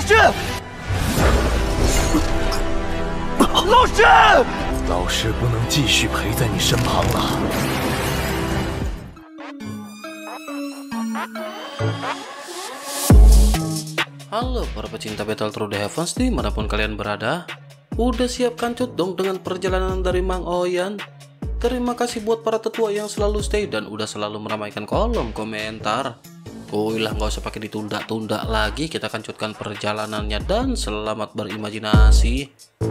师，老师， 老师不能继续陪在你身旁了。 Halo para pecinta Battle Through the Heavens dimanapun kalian berada. Udah siap kancut dong dengan perjalanan dari Mang Oyan? Terima kasih buat para tetua yang selalu stay dan udah selalu meramaikan kolom komentar. Lah nggak usah pakai ditunda-tunda lagi, kita kancutkan perjalanannya dan selamat berimajinasi.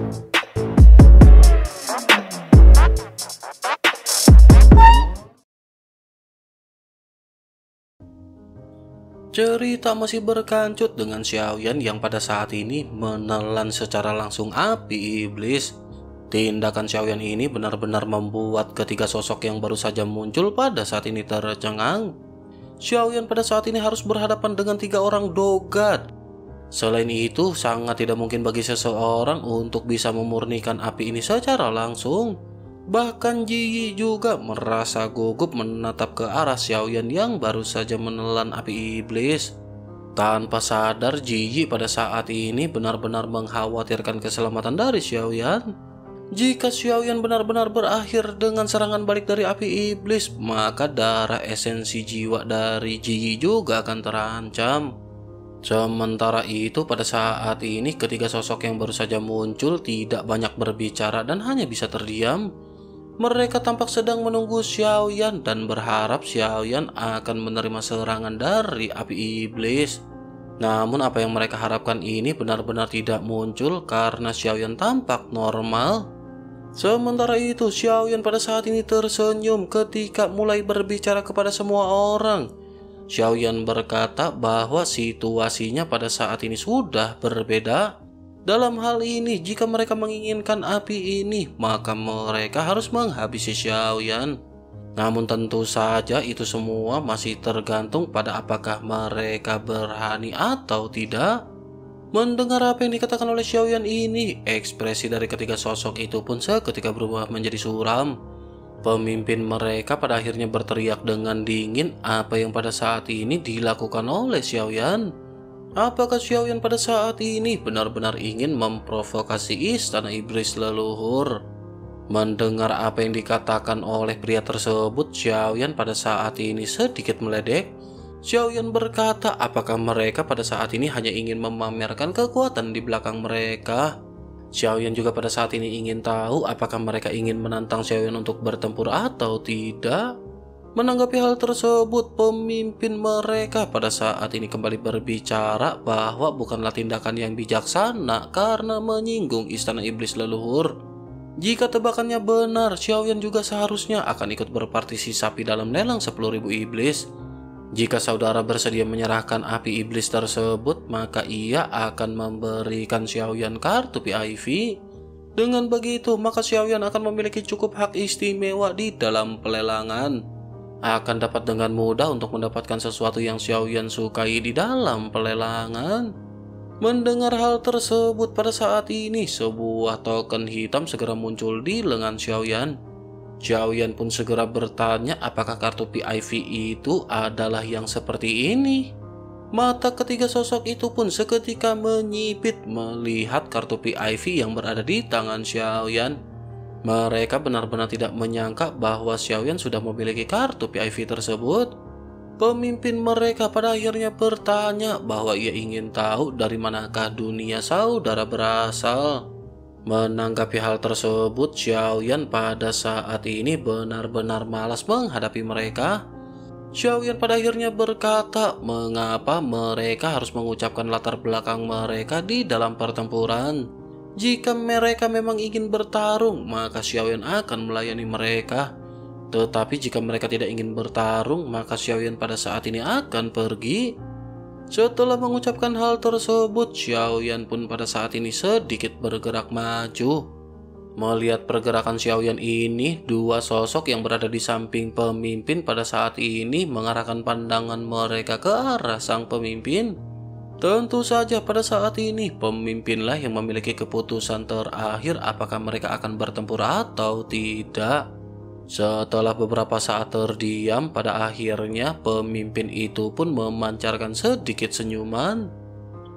Cerita masih berkancut dengan Xiaoyan yang pada saat ini menelan secara langsung api iblis. Tindakan Xiaoyan ini benar-benar membuat ketiga sosok yang baru saja muncul pada saat ini tercengang. Xiaoyan pada saat ini harus berhadapan dengan 3 orang dogat. Selain itu, sangat tidak mungkin bagi seseorang untuk bisa memurnikan api ini secara langsung. Bahkan Ji Yi juga merasa gugup menatap ke arah Xiaoyan yang baru saja menelan api iblis. Tanpa sadar, Ji Yi pada saat ini benar-benar mengkhawatirkan keselamatan dari Xiaoyan. Jika Xiaoyan benar-benar berakhir dengan serangan balik dari api iblis, maka darah esensi jiwa dari Ji Yi juga akan terancam. Sementara itu, pada saat ini ketiga sosok yang baru saja muncul tidak banyak berbicara dan hanya bisa terdiam. Mereka tampak sedang menunggu Xiaoyan dan berharap Xiaoyan akan menerima serangan dari api iblis. Namun apa yang mereka harapkan ini benar-benar tidak muncul karena Xiaoyan tampak normal. Sementara itu, Xiaoyan pada saat ini tersenyum ketika mulai berbicara kepada semua orang. Xiaoyan berkata bahwa situasinya pada saat ini sudah berbeda. Dalam hal ini, jika mereka menginginkan api ini, maka mereka harus menghabisi Xiaoyan. Namun tentu saja itu semua masih tergantung pada apakah mereka berani atau tidak. Mendengar apa yang dikatakan oleh Xiaoyan ini, ekspresi dari ketiga sosok itu pun seketika berubah menjadi suram. Pemimpin mereka pada akhirnya berteriak dengan dingin apa yang pada saat ini dilakukan oleh Xiaoyan. Apakah Xiaoyan pada saat ini benar-benar ingin memprovokasi istana iblis leluhur? Mendengar apa yang dikatakan oleh pria tersebut, Xiaoyan pada saat ini sedikit meledek. Xiaoyan berkata apakah mereka pada saat ini hanya ingin memamerkan kekuatan di belakang mereka. Xiaoyan juga pada saat ini ingin tahu apakah mereka ingin menantang Xiaoyan untuk bertempur atau tidak. Menanggapi hal tersebut, pemimpin mereka pada saat ini kembali berbicara bahwa bukanlah tindakan yang bijaksana karena menyinggung istana iblis leluhur. Jika tebakannya benar, Xiaoyan juga seharusnya akan ikut berpartisipasi dalam lelang 10.000 iblis. Jika saudara bersedia menyerahkan api iblis tersebut, maka ia akan memberikan Xiaoyan kartu PIV. Dengan begitu, maka Xiaoyan akan memiliki cukup hak istimewa di dalam pelelangan. Akan dapat dengan mudah untuk mendapatkan sesuatu yang Xiaoyan sukai di dalam pelelangan. Mendengar hal tersebut pada saat ini, sebuah token hitam segera muncul di lengan Xiaoyan. Xiaoyan pun segera bertanya apakah kartu PIV itu adalah yang seperti ini. Mata ketiga sosok itu pun seketika menyipit melihat kartu PIV yang berada di tangan Xiaoyan. Mereka benar-benar tidak menyangka bahwa Xiaoyan sudah memiliki kartu PIV tersebut. Pemimpin mereka pada akhirnya bertanya bahwa ia ingin tahu dari manakah dunia saudara berasal. Menanggapi hal tersebut, Xiaoyan pada saat ini benar-benar malas menghadapi mereka. Xiaoyan pada akhirnya berkata mengapa mereka harus mengucapkan latar belakang mereka di dalam pertempuran. Jika mereka memang ingin bertarung, maka Xiaoyan akan melayani mereka. Tetapi jika mereka tidak ingin bertarung, maka Xiaoyan pada saat ini akan pergi. Setelah mengucapkan hal tersebut, Xiaoyan pun pada saat ini sedikit bergerak maju. Melihat pergerakan Xiaoyan ini, 2 sosok yang berada di samping pemimpin pada saat ini mengarahkan pandangan mereka ke arah sang pemimpin. Tentu saja pada saat ini pemimpinlah yang memiliki keputusan terakhir apakah mereka akan bertempur atau tidak. Setelah beberapa saat terdiam, pada akhirnya pemimpin itu pun memancarkan sedikit senyuman.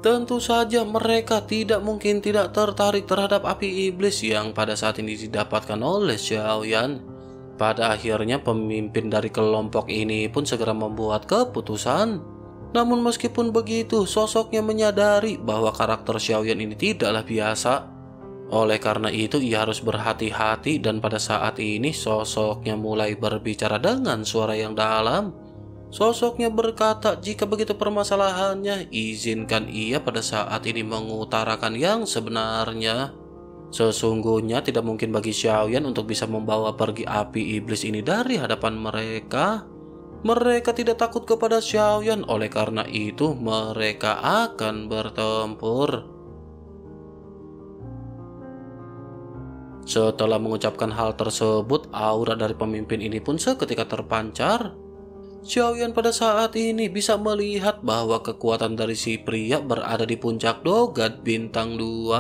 Tentu saja mereka tidak mungkin tidak tertarik terhadap api iblis yang pada saat ini didapatkan oleh Xiaoyan. Pada akhirnya pemimpin dari kelompok ini pun segera membuat keputusan. Namun meskipun begitu, sosoknya menyadari bahwa karakter Xiaoyan ini tidaklah biasa. Oleh karena itu ia harus berhati-hati, dan pada saat ini sosoknya mulai berbicara dengan suara yang dalam. Sosoknya berkata, jika begitu permasalahannya, izinkan ia pada saat ini mengutarakan yang sebenarnya. Sesungguhnya tidak mungkin bagi Xiaoyan untuk bisa membawa pergi api iblis ini dari hadapan mereka. Mereka tidak takut kepada Xiaoyan, oleh karena itu mereka akan bertempur. Setelah mengucapkan hal tersebut, aura dari pemimpin ini pun seketika terpancar. Xiaoyan pada saat ini bisa melihat bahwa kekuatan dari si pria berada di puncak Dogat bintang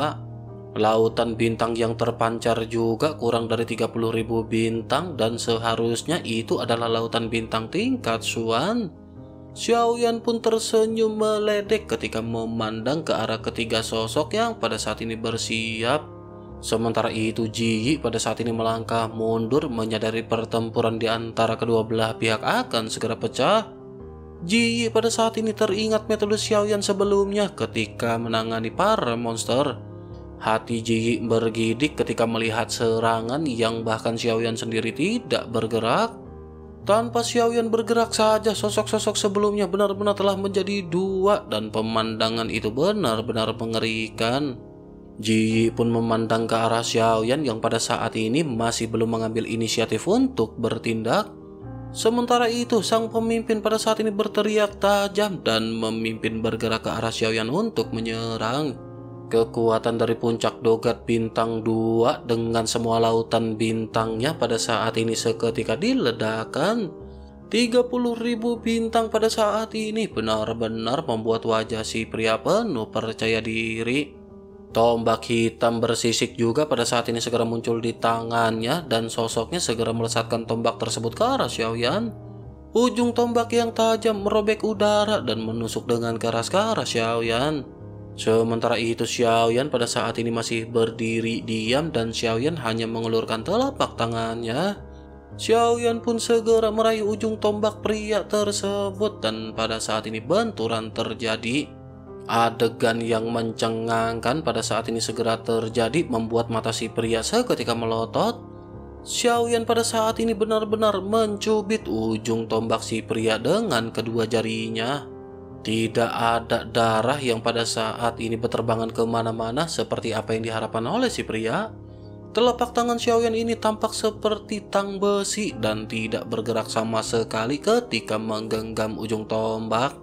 2. Lautan bintang yang terpancar juga kurang dari 30.000 bintang, dan seharusnya itu adalah lautan bintang tingkat Xuan. Xiaoyan pun tersenyum meledek ketika memandang ke arah ketiga sosok yang pada saat ini bersiap. Sementara itu Ji Yi pada saat ini melangkah mundur, menyadari pertempuran di antara kedua belah pihak akan segera pecah. Ji Yi pada saat ini teringat metode Xiaoyan sebelumnya ketika menangani para monster. Hati Ji Yi bergidik ketika melihat serangan yang bahkan Xiaoyan sendiri tidak bergerak. Tanpa Xiaoyan bergerak saja, sosok-sosok sebelumnya benar-benar telah menjadi dua, dan pemandangan itu benar-benar mengerikan. Ji Yi pun memandang ke arah Xiaoyan yang pada saat ini masih belum mengambil inisiatif untuk bertindak. Sementara itu sang pemimpin pada saat ini berteriak tajam dan memimpin bergerak ke arah Xiaoyan untuk menyerang. Kekuatan dari puncak Dogat bintang 2 dengan semua lautan bintangnya pada saat ini seketika diledakkan. 30.000 bintang pada saat ini benar-benar membuat wajah si pria penuh percaya diri. Tombak hitam bersisik juga pada saat ini segera muncul di tangannya, dan sosoknya segera melesatkan tombak tersebut ke arah Xiaoyan. Ujung tombak yang tajam merobek udara dan menusuk dengan keras ke arah Xiaoyan. Sementara itu Xiaoyan pada saat ini masih berdiri diam, dan Xiaoyan hanya mengulurkan telapak tangannya. Xiaoyan pun segera meraih ujung tombak pria tersebut, dan pada saat ini benturan terjadi. Adegan yang mencengangkan pada saat ini segera terjadi, membuat mata si pria seketika melotot. Xiaoyan pada saat ini benar-benar mencubit ujung tombak si pria dengan kedua jarinya. Tidak ada darah yang pada saat ini berterbangan kemana-mana seperti apa yang diharapkan oleh si pria. Telapak tangan Xiaoyan ini tampak seperti tang besi dan tidak bergerak sama sekali ketika menggenggam ujung tombak.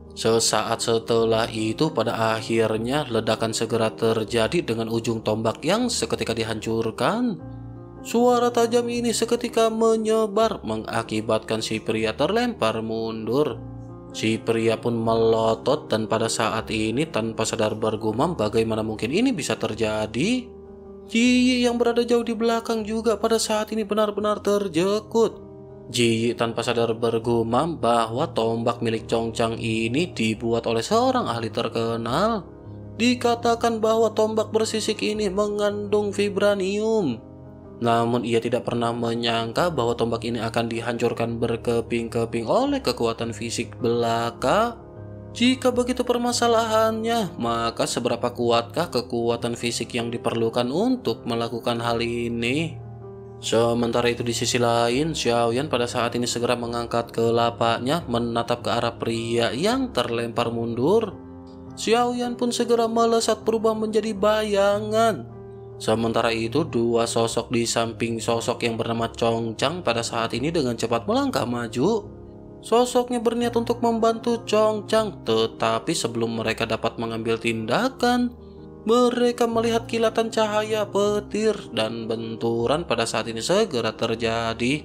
Sesaat setelah itu pada akhirnya ledakan segera terjadi dengan ujung tombak yang seketika dihancurkan. Suara tajam ini seketika menyebar mengakibatkan si pria terlempar mundur. Si pria pun melotot, dan pada saat ini tanpa sadar bergumam bagaimana mungkin ini bisa terjadi. Ji Yi yang berada jauh di belakang juga pada saat ini benar-benar terjekut. Ji Yi tanpa sadar bergumam bahwa tombak milik Chong Chang ini dibuat oleh seorang ahli terkenal. Dikatakan bahwa tombak bersisik ini mengandung vibranium. Namun ia tidak pernah menyangka bahwa tombak ini akan dihancurkan berkeping-keping oleh kekuatan fisik belaka. Jika begitu permasalahannya, maka seberapa kuatkah kekuatan fisik yang diperlukan untuk melakukan hal ini? Sementara itu di sisi lain, Xiaoyan pada saat ini segera mengangkat kelapanya menatap ke arah pria yang terlempar mundur. Xiaoyan pun segera melesat berubah menjadi bayangan. Sementara itu dua sosok di samping sosok yang bernama Chong Chang pada saat ini dengan cepat melangkah maju. Sosoknya berniat untuk membantu Chong Chang, tetapi sebelum mereka dapat mengambil tindakan, mereka melihat kilatan cahaya petir dan benturan pada saat ini segera terjadi.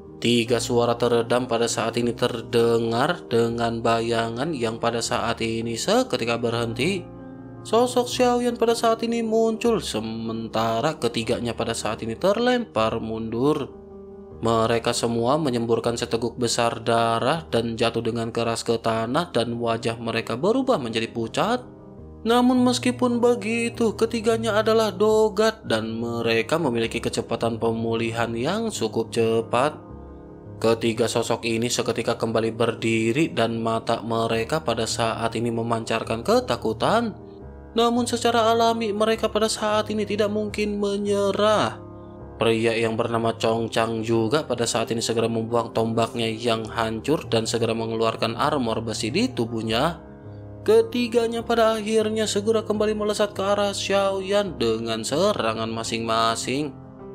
3 suara teredam pada saat ini terdengar dengan bayangan yang pada saat ini seketika berhenti. Sosok Xiaoyan pada saat ini muncul, sementara ketiganya pada saat ini terlempar mundur. Mereka semua menyemburkan seteguk besar darah dan jatuh dengan keras ke tanah, dan wajah mereka berubah menjadi pucat. Namun meskipun begitu, ketiganya adalah dogat dan mereka memiliki kecepatan pemulihan yang cukup cepat. Ketiga sosok ini seketika kembali berdiri dan mata mereka pada saat ini memancarkan ketakutan. Namun secara alami mereka pada saat ini tidak mungkin menyerah. Pria yang bernama Chong Chang juga pada saat ini segera membuang tombaknya yang hancur dan segera mengeluarkan armor besi di tubuhnya. Ketiganya pada akhirnya segera kembali melesat ke arah Xiaoyan dengan serangan masing-masing.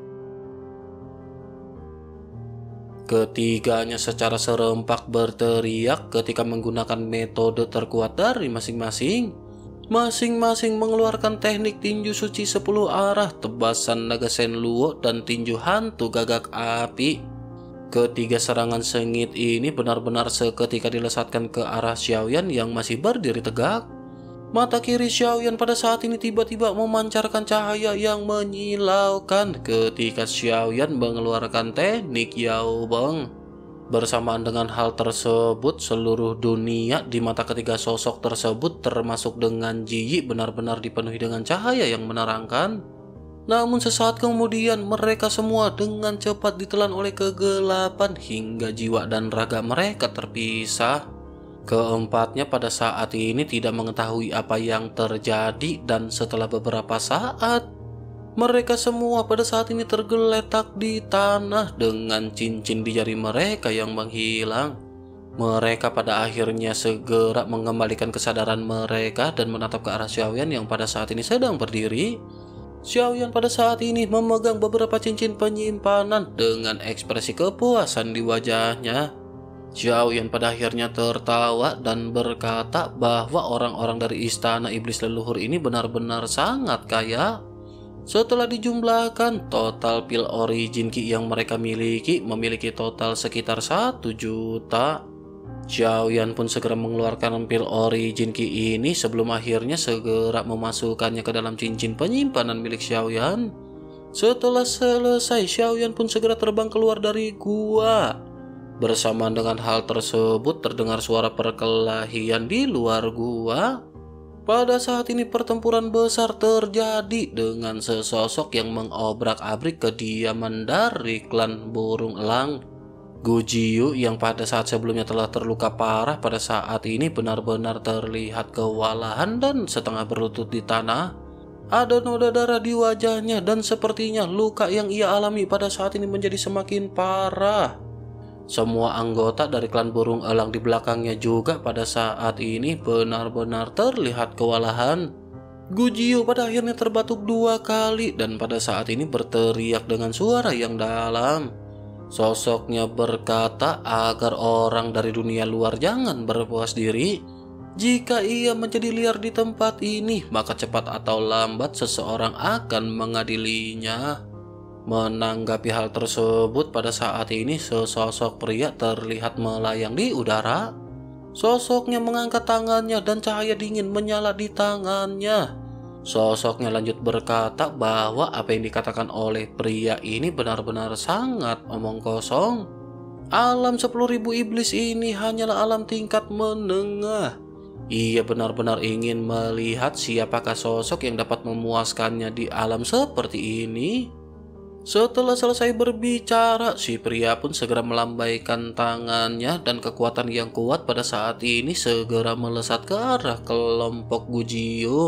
Ketiganya secara serempak berteriak ketika menggunakan metode terkuat dari masing-masing. Masing-masing mengeluarkan teknik tinju suci 10 arah, tebasan naga Shenluo, dan tinju hantu gagak api. Ketiga serangan sengit ini benar-benar seketika dilesatkan ke arah Xiaoyan yang masih berdiri tegak. Mata kiri Xiaoyan pada saat ini tiba-tiba memancarkan cahaya yang menyilaukan ketika Xiaoyan mengeluarkan teknik Yao Beng. Bersamaan dengan hal tersebut, seluruh dunia di mata ketiga sosok tersebut termasuk dengan Ji Yi benar-benar dipenuhi dengan cahaya yang menerangkan. Namun sesaat kemudian mereka semua dengan cepat ditelan oleh kegelapan hingga jiwa dan raga mereka terpisah. Keempatnya pada saat ini tidak mengetahui apa yang terjadi dan setelah beberapa saat mereka semua pada saat ini tergeletak di tanah dengan cincin di jari mereka yang menghilang. Mereka pada akhirnya segera mengembalikan kesadaran mereka dan menatap ke arah Xiaoyan yang pada saat ini sedang berdiri. Xiaoyan pada saat ini memegang beberapa cincin penyimpanan dengan ekspresi kepuasan di wajahnya. Xiaoyan pada akhirnya tertawa dan berkata bahwa orang-orang dari istana iblis leluhur ini benar-benar sangat kaya. Setelah dijumlahkan, total pil origin ki yang mereka memiliki total sekitar 1 juta. Xiaoyan pun segera mengeluarkan pil origin ki ini sebelum akhirnya segera memasukkannya ke dalam cincin penyimpanan milik Xiaoyan. Setelah selesai, Xiaoyan pun segera terbang keluar dari gua. Bersamaan dengan hal tersebut terdengar suara perkelahian di luar gua. Pada saat ini pertempuran besar terjadi dengan sesosok yang mengobrak-abrik kediaman dari klan burung elang. Gu Jiu yang pada saat sebelumnya telah terluka parah pada saat ini benar-benar terlihat kewalahan dan setengah berlutut di tanah. Ada noda darah di wajahnya dan sepertinya luka yang ia alami pada saat ini menjadi semakin parah. Semua anggota dari klan burung elang di belakangnya juga pada saat ini benar-benar terlihat kewalahan. Gu Jiu pada akhirnya terbatuk 2 kali dan pada saat ini berteriak dengan suara yang dalam. Sosoknya berkata agar orang dari dunia luar jangan berpuas diri. Jika ia menjadi liar di tempat ini, maka cepat atau lambat seseorang akan mengadilinya. Menanggapi hal tersebut, pada saat ini sesosok pria terlihat melayang di udara. Sosoknya mengangkat tangannya dan cahaya dingin menyala di tangannya. Sosoknya lanjut berkata bahwa apa yang dikatakan oleh pria ini benar-benar sangat omong kosong. Alam 10.000 iblis ini hanyalah alam tingkat menengah. Ia benar-benar ingin melihat siapakah sosok yang dapat memuaskannya di alam seperti ini. Setelah selesai berbicara, si pria pun segera melambaikan tangannya dan kekuatan yang kuat pada saat ini segera melesat ke arah kelompok Gu Jiu.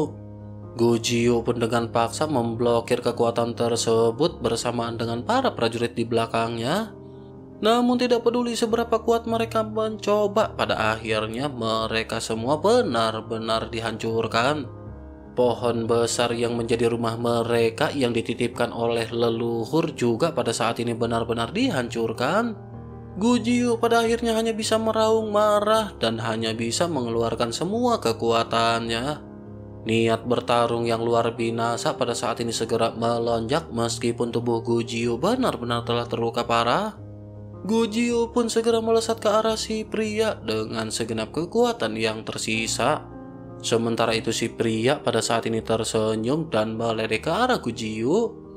Gu Jiu pun dengan paksa memblokir kekuatan tersebut bersamaan dengan para prajurit di belakangnya. Namun tidak peduli seberapa kuat mereka mencoba, pada akhirnya mereka semua benar-benar dihancurkan. Pohon besar yang menjadi rumah mereka yang dititipkan oleh leluhur juga pada saat ini benar-benar dihancurkan. Gu Jiu pada akhirnya hanya bisa meraung marah dan hanya bisa mengeluarkan semua kekuatannya. Niat bertarung yang luar binasa pada saat ini segera melonjak meskipun tubuh Gu Jiu benar-benar telah terluka parah. Gu Jiu pun segera melesat ke arah si pria dengan segenap kekuatan yang tersisa. Sementara itu si pria pada saat ini tersenyum dan meledek ke arah Gu Jiu.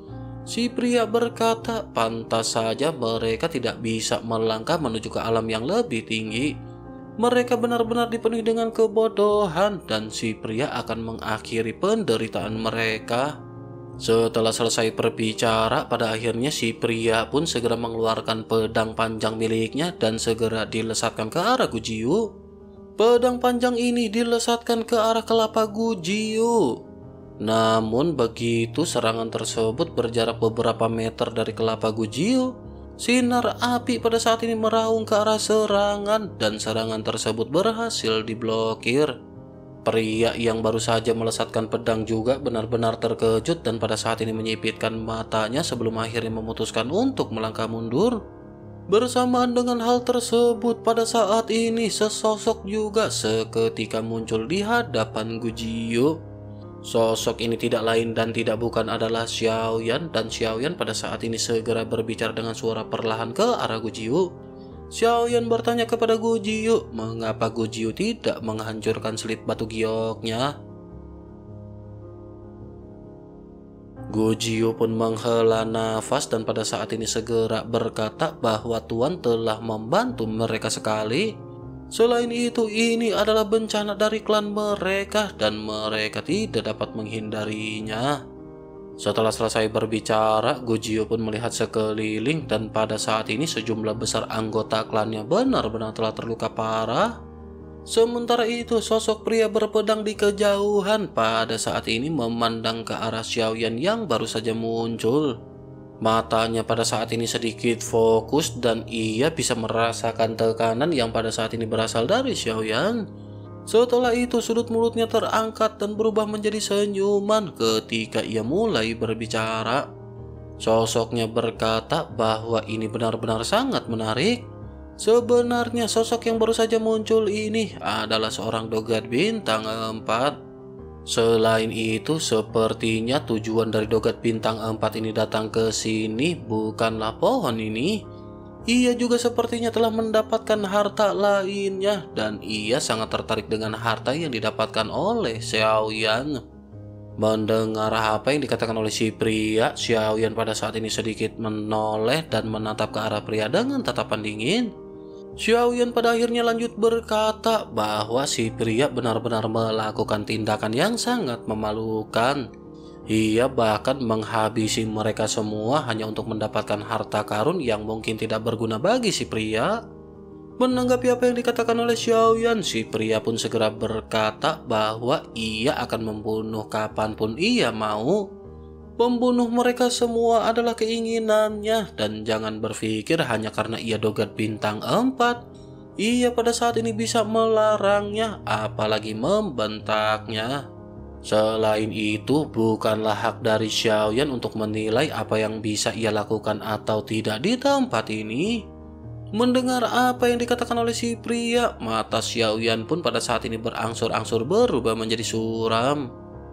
Si pria berkata pantas saja mereka tidak bisa melangkah menuju ke alam yang lebih tinggi. Mereka benar-benar dipenuhi dengan kebodohan dan si pria akan mengakhiri penderitaan mereka. Setelah selesai berbicara, pada akhirnya si pria pun segera mengeluarkan pedang panjang miliknya dan segera dilesatkan ke arah Gujiu. Pedang panjang ini dilesatkan ke arah kelapa Gujiu. Namun begitu serangan tersebut berjarak beberapa meter dari kelapa Gujiu, sinar api pada saat ini meraung ke arah serangan dan serangan tersebut berhasil diblokir. Pria yang baru saja melesatkan pedang juga benar-benar terkejut dan pada saat ini menyipitkan matanya sebelum akhirnya memutuskan untuk melangkah mundur. Bersamaan dengan hal tersebut, pada saat ini sesosok juga seketika muncul di hadapan Gujiu. Sosok ini tidak lain dan tidak bukan adalah Xiaoyan, dan Xiaoyan pada saat ini segera berbicara dengan suara perlahan ke arah Gujiu. Xiaoyan bertanya kepada Gujiu, mengapa Gujiu tidak menghancurkan selit batu gioknya. Gujiu pun menghela nafas dan pada saat ini segera berkata bahwa Tuan telah membantu mereka sekali. Selain itu, ini adalah bencana dari klan mereka dan mereka tidak dapat menghindarinya. Setelah selesai berbicara, Gujiu pun melihat sekeliling dan pada saat ini sejumlah besar anggota klannya benar-benar telah terluka parah. Sementara itu, sosok pria berpedang di kejauhan pada saat ini memandang ke arah Xiaoyan yang baru saja muncul. Matanya pada saat ini sedikit fokus dan ia bisa merasakan tekanan yang pada saat ini berasal dari Xiaoyan. Setelah itu sudut mulutnya terangkat dan berubah menjadi senyuman ketika ia mulai berbicara. Sosoknya berkata bahwa ini benar-benar sangat menarik. Sebenarnya sosok yang baru saja muncul ini adalah seorang dogat bintang 4. Selain itu, sepertinya tujuan dari dogat bintang 4 ini datang ke sini bukanlah pohon ini. Ia juga sepertinya telah mendapatkan harta lainnya dan ia sangat tertarik dengan harta yang didapatkan oleh Xiaoyan. Mendengar apa yang dikatakan oleh si pria, Xiaoyan pada saat ini sedikit menoleh dan menatap ke arah pria dengan tatapan dingin. Xiaoyan pada akhirnya lanjut berkata bahwa si pria benar-benar melakukan tindakan yang sangat memalukan. Ia bahkan menghabisi mereka semua hanya untuk mendapatkan harta karun yang mungkin tidak berguna bagi si pria. Menanggapi apa yang dikatakan oleh Xiaoyan, si pria pun segera berkata bahwa ia akan membunuh kapanpun ia mau. Membunuh mereka semua adalah keinginannya dan jangan berpikir hanya karena ia dogat bintang 4. Ia pada saat ini bisa melarangnya, apalagi membentaknya. Selain itu, bukanlah hak dari Xiaoyan untuk menilai apa yang bisa ia lakukan atau tidak di tempat ini. Mendengar apa yang dikatakan oleh si pria, mata Xiaoyan pun pada saat ini berangsur-angsur berubah menjadi suram.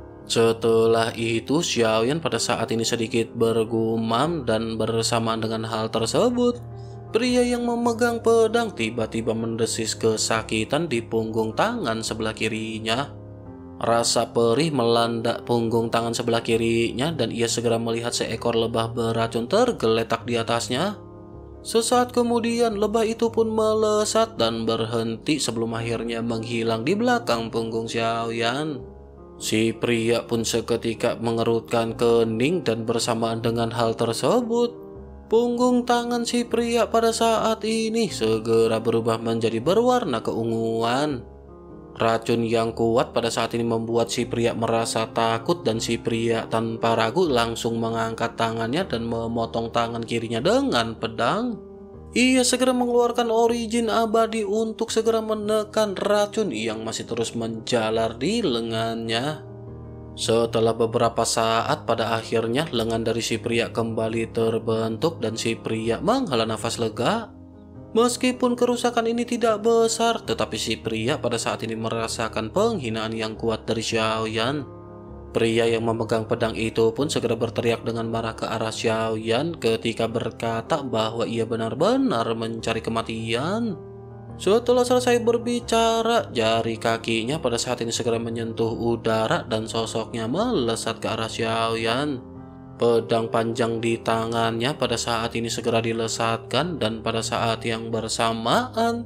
Setelah itu, Xiaoyan pada saat ini sedikit bergumam dan bersamaan dengan hal tersebut, pria yang memegang pedang tiba-tiba mendesis kesakitan di punggung tangan sebelah kirinya. Rasa perih melanda punggung tangan sebelah kirinya dan ia segera melihat seekor lebah beracun tergeletak di atasnya. Sesaat kemudian lebah itu pun melesat dan berhenti sebelum akhirnya menghilang di belakang punggung Xiaoyan. Si pria pun seketika mengerutkan kening dan bersamaan dengan hal tersebut, punggung tangan si pria pada saat ini segera berubah menjadi berwarna keunguan. Racun yang kuat pada saat ini membuat si pria merasa takut dan si pria tanpa ragu langsung mengangkat tangannya dan memotong tangan kirinya dengan pedang. Ia segera mengeluarkan origin abadi untuk segera menekan racun yang masih terus menjalar di lengannya. Setelah beberapa saat, pada akhirnya lengan dari si pria kembali terbentuk dan si pria menghela nafas lega. Meskipun kerusakan ini tidak besar, tetapi si pria pada saat ini merasakan penghinaan yang kuat dari Xiaoyan. Pria yang memegang pedang itu pun segera berteriak dengan marah ke arah Xiaoyan ketika berkata bahwa ia benar-benar mencari kematian. Setelah selesai berbicara, jari kakinya pada saat ini segera menyentuh udara dan sosoknya melesat ke arah Xiaoyan. Pedang panjang di tangannya pada saat ini segera dilesatkan dan pada saat yang bersamaan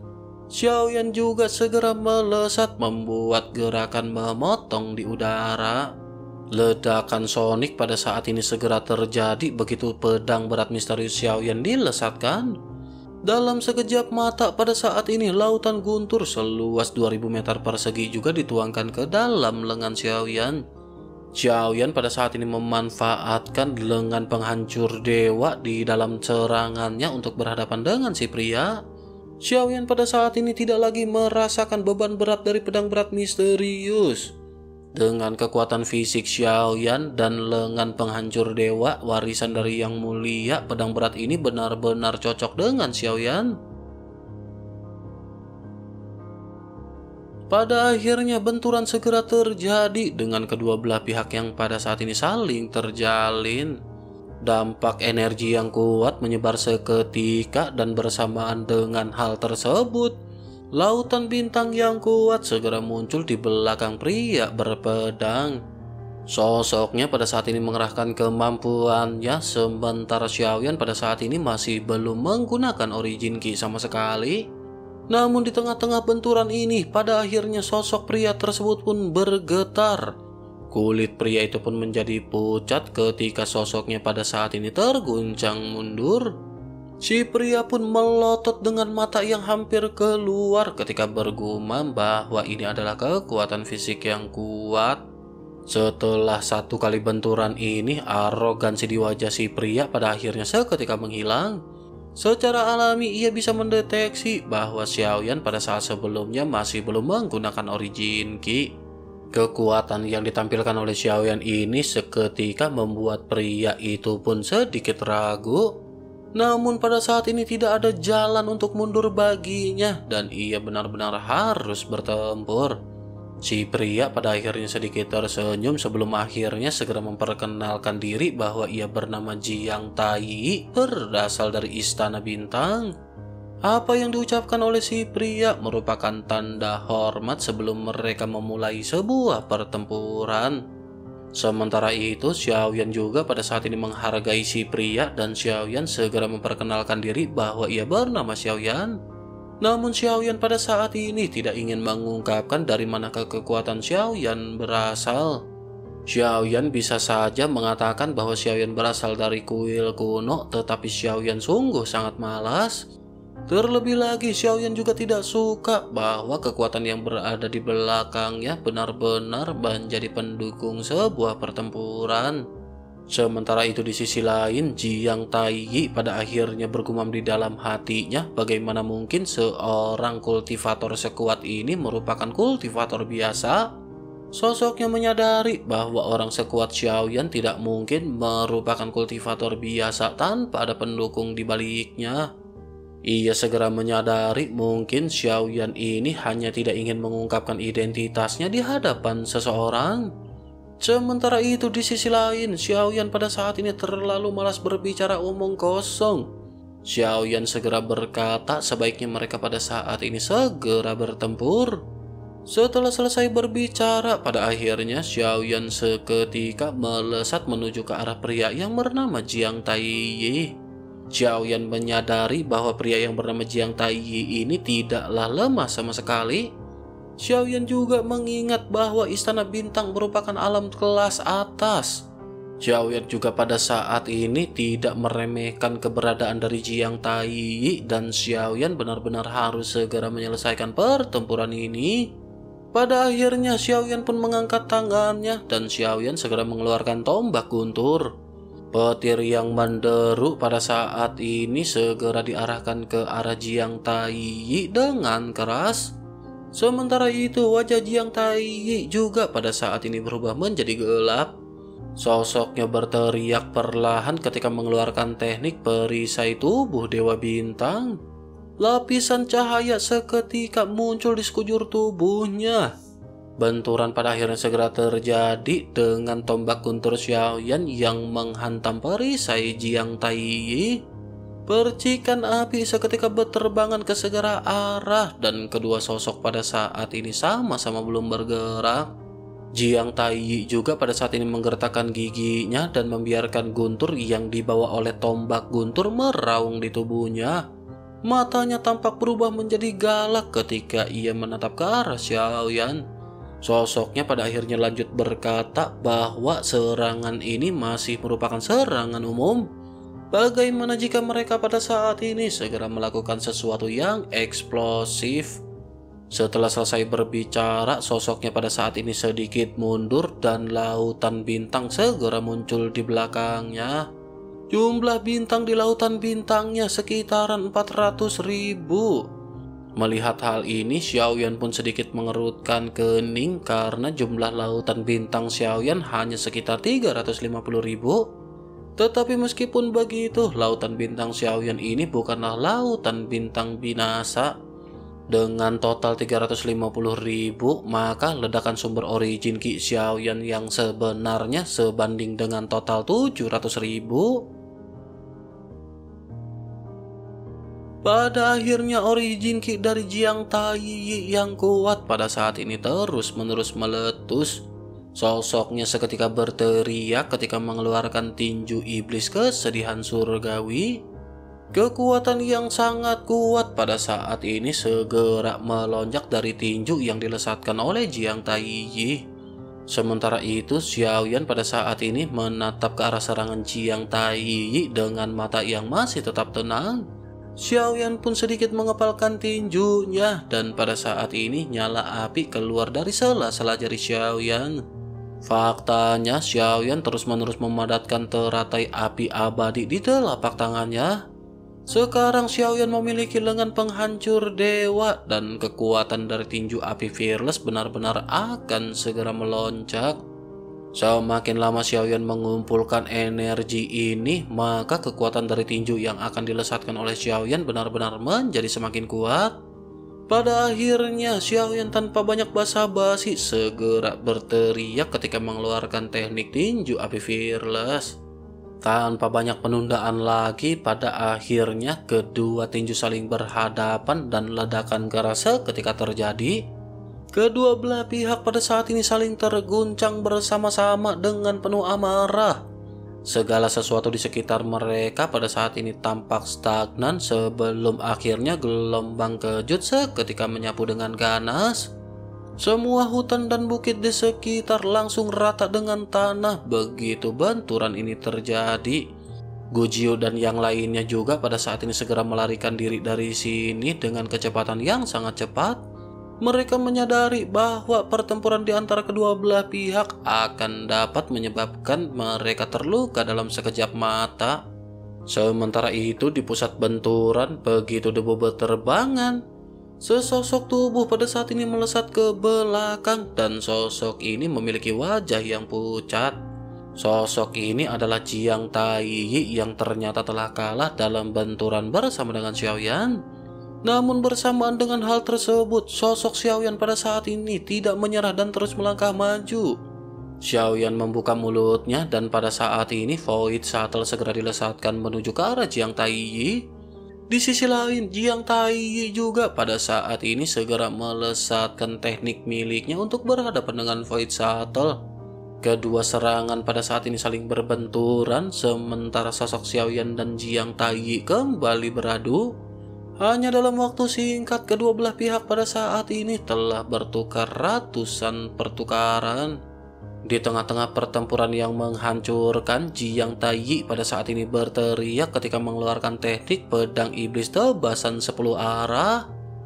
Xiaoyan juga segera melesat membuat gerakan memotong di udara. Ledakan sonik pada saat ini segera terjadi begitu pedang berat misterius Xiaoyan dilesatkan. Dalam sekejap mata pada saat ini lautan guntur seluas 2000 meter persegi juga dituangkan ke dalam lengan Xiaoyan. Xiaoyan pada saat ini memanfaatkan lengan penghancur dewa di dalam serangannya untuk berhadapan dengan si pria. Xiaoyan pada saat ini tidak lagi merasakan beban berat dari pedang berat misterius. Dengan kekuatan fisik Xiaoyan dan lengan penghancur dewa warisan dari Yang Mulia, pedang berat ini benar-benar cocok dengan Xiaoyan. Pada akhirnya benturan segera terjadi dengan kedua belah pihak yang pada saat ini saling terjalin. Dampak energi yang kuat menyebar seketika dan bersamaan dengan hal tersebut, lautan bintang yang kuat segera muncul di belakang pria berpedang. Sosoknya pada saat ini mengerahkan kemampuannya, sementara Xiaoyan pada saat ini masih belum menggunakan Origin Ki sama sekali. Namun di tengah-tengah benturan ini, pada akhirnya sosok pria tersebut pun bergetar. Kulit pria itu pun menjadi pucat ketika sosoknya pada saat ini terguncang mundur. Si pria pun melotot dengan mata yang hampir keluar ketika bergumam bahwa ini adalah kekuatan fisik yang kuat. Setelah satu kali benturan ini, arogansi di wajah si pria pada akhirnya seketika menghilang. Secara alami ia bisa mendeteksi bahwa Xiaoyan pada saat sebelumnya masih belum menggunakan Origin Ki. Kekuatan yang ditampilkan oleh Xiaoyan ini seketika membuat pria itu pun sedikit ragu. Namun pada saat ini tidak ada jalan untuk mundur baginya dan ia benar-benar harus bertempur. Si pria pada akhirnya sedikit tersenyum sebelum akhirnya segera memperkenalkan diri bahwa ia bernama Jiang Tai, berasal dari Istana Bintang. Apa yang diucapkan oleh si pria merupakan tanda hormat sebelum mereka memulai sebuah pertempuran. Sementara itu, Xiaoyan juga pada saat ini menghargai si pria dan Xiaoyan segera memperkenalkan diri bahwa ia bernama Xiaoyan. Namun Xiaoyan pada saat ini tidak ingin mengungkapkan dari manakah kekuatan Xiaoyan berasal. Xiaoyan bisa saja mengatakan bahwa Xiaoyan berasal dari kuil kuno, tetapi Xiaoyan sungguh sangat malas. Terlebih lagi, Xiaoyan juga tidak suka bahwa kekuatan yang berada di belakangnya benar-benar menjadi pendukung sebuah pertempuran. Sementara itu di sisi lain, Jiang Taiyi pada akhirnya bergumam di dalam hatinya bagaimana mungkin seorang kultivator sekuat ini merupakan kultivator biasa. Sosoknya menyadari bahwa orang sekuat Xiaoyan tidak mungkin merupakan kultivator biasa tanpa ada pendukung di baliknya. Ia segera menyadari mungkin Xiaoyan ini hanya tidak ingin mengungkapkan identitasnya di hadapan seseorang. Sementara itu di sisi lain, Xiaoyan pada saat ini terlalu malas berbicara omong kosong. Xiaoyan segera berkata sebaiknya mereka pada saat ini segera bertempur. Setelah selesai berbicara, pada akhirnya Xiaoyan seketika melesat menuju ke arah pria yang bernama Jiang Taiyi. Xiaoyan menyadari bahwa pria yang bernama Jiang Taiyi ini tidaklah lemah sama sekali. Xiaoyan juga mengingat bahwa Istana Bintang merupakan alam kelas atas. Xiaoyan juga pada saat ini tidak meremehkan keberadaan dari Jiang Taiyi dan Xiaoyan benar-benar harus segera menyelesaikan pertempuran ini. Pada akhirnya Xiaoyan pun mengangkat tangannya dan Xiaoyan segera mengeluarkan tombak guntur. Petir yang menderu pada saat ini segera diarahkan ke arah Jiang Taiyi dengan keras. Sementara itu wajah Jiang Taiyi juga pada saat ini berubah menjadi gelap. Sosoknya berteriak perlahan ketika mengeluarkan teknik perisai tubuh Dewa Bintang. Lapisan cahaya seketika muncul di sekujur tubuhnya. Benturan pada akhirnya segera terjadi dengan tombak guntur Xiaoyan yang menghantam perisai Jiang Taiyi. Percikan api seketika berterbangan ke segala arah dan kedua sosok pada saat ini sama-sama belum bergerak. Jiang Taiyi juga pada saat ini menggertakkan giginya dan membiarkan guntur yang dibawa oleh tombak guntur meraung di tubuhnya. Matanya tampak berubah menjadi galak ketika ia menatap ke arah Xiaoyan. Sosoknya pada akhirnya lanjut berkata bahwa serangan ini masih merupakan serangan umum. Bagaimana jika mereka pada saat ini segera melakukan sesuatu yang eksplosif? Setelah selesai berbicara, sosoknya pada saat ini sedikit mundur dan lautan bintang segera muncul di belakangnya. Jumlah bintang di lautan bintangnya sekitaran 400.000. Melihat hal ini, Xiaoyan pun sedikit mengerutkan kening karena jumlah lautan bintang Xiaoyan hanya sekitar 350.000. Tetapi meskipun begitu, lautan bintang Xiaoyan ini bukanlah lautan bintang binasa. Dengan total 350.000, maka ledakan sumber origin Ki Xiaoyan yang sebenarnya sebanding dengan total 700.000. Pada akhirnya origin Ki dari Jiang Taiyi yang kuat pada saat ini terus-menerus meletus. Sosoknya seketika berteriak ketika mengeluarkan tinju iblis kesedihan surgawi. Kekuatan yang sangat kuat pada saat ini segera melonjak dari tinju yang dilesatkan oleh Jiang Taiyi. Sementara itu, Xiaoyan pada saat ini menatap ke arah serangan Jiang Taiyi dengan mata yang masih tetap tenang. Xiaoyan pun sedikit mengepalkan tinjunya dan pada saat ini nyala api keluar dari sela-sela jari Xiaoyan. Faktanya, Xiaoyan terus-menerus memadatkan teratai api abadi di telapak tangannya. Sekarang Xiaoyan memiliki lengan penghancur dewa dan kekuatan dari tinju api Fearless benar-benar akan segera melonjak. Semakin lama Xiaoyan mengumpulkan energi ini, maka kekuatan dari tinju yang akan dilesatkan oleh Xiaoyan benar-benar menjadi semakin kuat. Pada akhirnya, Xiaoyan tanpa banyak basa-basi segera berteriak ketika mengeluarkan teknik tinju api Fearless. Tanpa banyak penundaan lagi, pada akhirnya kedua tinju saling berhadapan dan ledakan keras ketika terjadi. Kedua belah pihak pada saat ini saling terguncang bersama-sama dengan penuh amarah. Segala sesuatu di sekitar mereka pada saat ini tampak stagnan sebelum akhirnya gelombang kejut seketika menyapu dengan ganas. Semua hutan dan bukit di sekitar langsung rata dengan tanah begitu benturan ini terjadi. Gujiu dan yang lainnya juga pada saat ini segera melarikan diri dari sini dengan kecepatan yang sangat cepat. Mereka menyadari bahwa pertempuran di antara kedua belah pihak akan dapat menyebabkan mereka terluka dalam sekejap mata. Sementara itu di pusat benturan, begitu debu berterbangan, sesosok tubuh pada saat ini melesat ke belakang dan sosok ini memiliki wajah yang pucat. Sosok ini adalah Jiang Taiyi yang ternyata telah kalah dalam benturan bersama dengan Xiaoyan. Namun bersamaan dengan hal tersebut, sosok Xiaoyan pada saat ini tidak menyerah dan terus melangkah maju. Xiaoyan membuka mulutnya dan pada saat ini Void Shuttle segera dilesatkan menuju ke arah Jiang Taiyi. Di sisi lain, Jiang Taiyi juga pada saat ini segera melesatkan teknik miliknya untuk berhadapan dengan Void Shuttle. Kedua serangan pada saat ini saling berbenturan, sementara sosok Xiaoyan dan Jiang Taiyi kembali beradu. Hanya dalam waktu singkat, kedua belah pihak pada saat ini telah bertukar ratusan pertukaran. Di tengah-tengah pertempuran yang menghancurkan, Jiang Taiyi pada saat ini berteriak ketika mengeluarkan teknik pedang iblis tebasan 10 arah.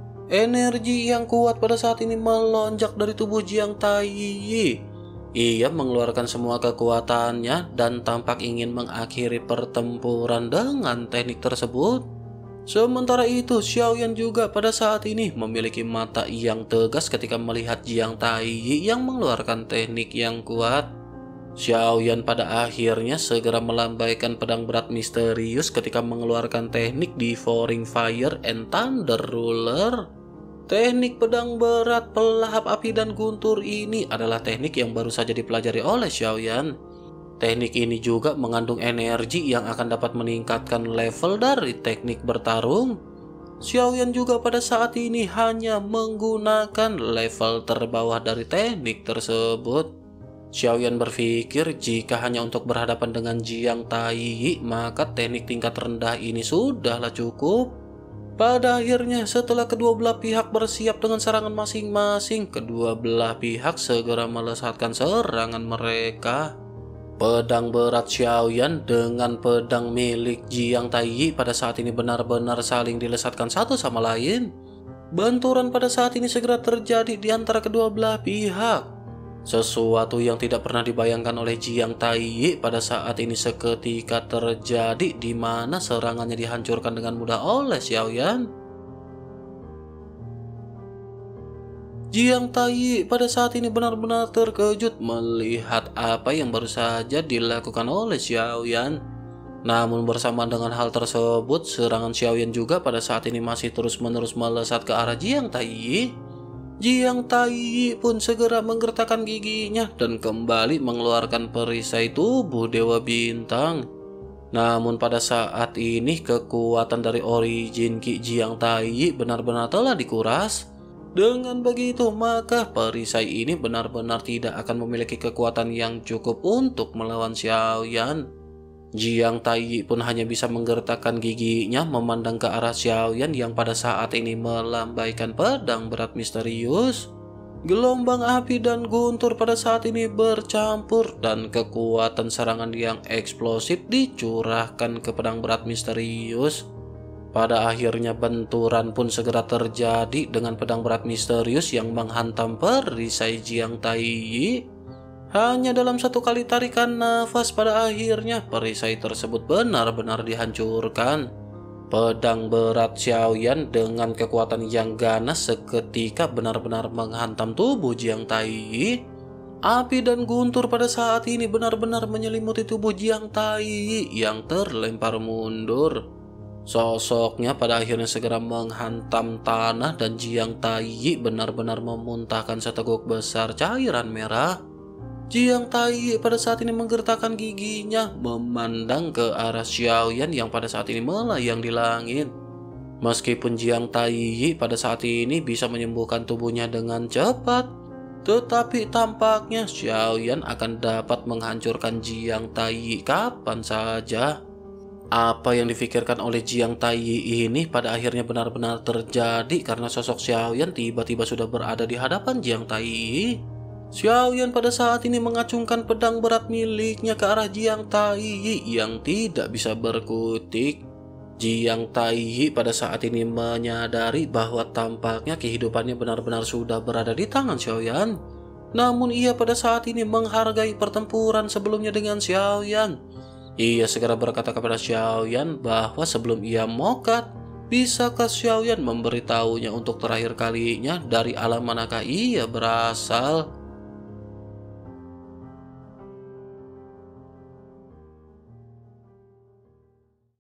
Energi yang kuat pada saat ini melonjak dari tubuh Jiang Taiyi. Ia mengeluarkan semua kekuatannya dan tampak ingin mengakhiri pertempuran dengan teknik tersebut. Sementara itu, Xiaoyan juga pada saat ini memiliki mata yang tegas ketika melihat Jiang Taiyi yang mengeluarkan teknik yang kuat. Xiaoyan pada akhirnya segera melambaikan pedang berat misterius ketika mengeluarkan teknik Devouring Fire and Thunder Ruler. Teknik pedang berat pelahap api dan guntur ini adalah teknik yang baru saja dipelajari oleh Xiaoyan. Teknik ini juga mengandung energi yang akan dapat meningkatkan level dari teknik bertarung. Xiaoyan juga pada saat ini hanya menggunakan level terbawah dari teknik tersebut. Xiaoyan berpikir jika hanya untuk berhadapan dengan Jiang Taiyi, maka teknik tingkat rendah ini sudahlah cukup. Pada akhirnya setelah kedua belah pihak bersiap dengan serangan masing-masing, kedua belah pihak segera melesatkan serangan mereka. Pedang berat Xiaoyan dengan pedang milik Jiang Taiyi pada saat ini benar-benar saling dilesatkan satu sama lain. Benturan pada saat ini segera terjadi di antara kedua belah pihak. Sesuatu yang tidak pernah dibayangkan oleh Jiang Taiyi pada saat ini seketika terjadi, di mana serangannya dihancurkan dengan mudah oleh Xiaoyan. Jiang Taiyi pada saat ini benar-benar terkejut melihat apa yang baru saja dilakukan oleh Xiaoyan. Namun bersamaan dengan hal tersebut, serangan Xiaoyan juga pada saat ini masih terus-menerus melesat ke arah Jiang Taiyi. Jiang Taiyi pun segera menggertakkan giginya dan kembali mengeluarkan perisai tubuh Dewa Bintang. Namun pada saat ini kekuatan dari origin Ki Jiang Taiyi benar-benar telah dikuras. Dengan begitu maka perisai ini benar-benar tidak akan memiliki kekuatan yang cukup untuk melawan Xiaoyan. Jiang Taiyi pun hanya bisa menggertakkan giginya memandang ke arah Xiaoyan yang pada saat ini melambaikan pedang berat misterius. Gelombang api dan guntur pada saat ini bercampur dan kekuatan serangan yang eksplosif dicurahkan ke pedang berat misterius. Pada akhirnya benturan pun segera terjadi dengan pedang berat misterius yang menghantam perisai Jiang Taiyi. Hanya dalam satu kali tarikan nafas pada akhirnya perisai tersebut benar-benar dihancurkan. Pedang berat Xiaoyan dengan kekuatan yang ganas seketika benar-benar menghantam tubuh Jiang Taiyi. Api dan guntur pada saat ini benar-benar menyelimuti tubuh Jiang Taiyi yang terlempar mundur. Sosoknya pada akhirnya segera menghantam tanah dan Jiang Taiyi benar-benar memuntahkan seteguk besar cairan merah. Jiang Taiyi pada saat ini menggertakkan giginya memandang ke arah Xiaoyan yang pada saat ini melayang di langit. Meskipun Jiang Taiyi pada saat ini bisa menyembuhkan tubuhnya dengan cepat, tetapi tampaknya Xiaoyan akan dapat menghancurkan Jiang Taiyi kapan saja. Apa yang difikirkan oleh Jiang Taiyi ini pada akhirnya benar-benar terjadi karena sosok Xiaoyan tiba-tiba sudah berada di hadapan Jiang Taiyi. Xiaoyan pada saat ini mengacungkan pedang berat miliknya ke arah Jiang Taiyi yang tidak bisa berkutik. Jiang Taiyi pada saat ini menyadari bahwa tampaknya kehidupannya benar-benar sudah berada di tangan Xiaoyan. Namun ia pada saat ini menghargai pertempuran sebelumnya dengan Xiaoyan. Ia segera berkata kepada Xiaoyan bahwa sebelum ia mokat, bisakah Xiaoyan memberitahunya untuk terakhir kalinya dari alam manakah ia berasal?